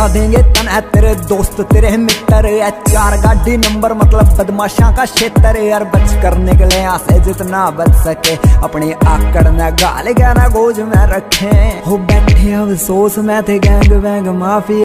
बता देंगे तन है तेरे दोस्त तेरे मित्र। 4 गाड़ी नंबर मतलब बदमाशा का क्षेत्र यार। बच कर निकले यहाँ से जितना बच सके, अपनी आकड़ न गाल गहरा गोज में रखे। हो बैठे अफसोस में थे गैंग वैंग माफी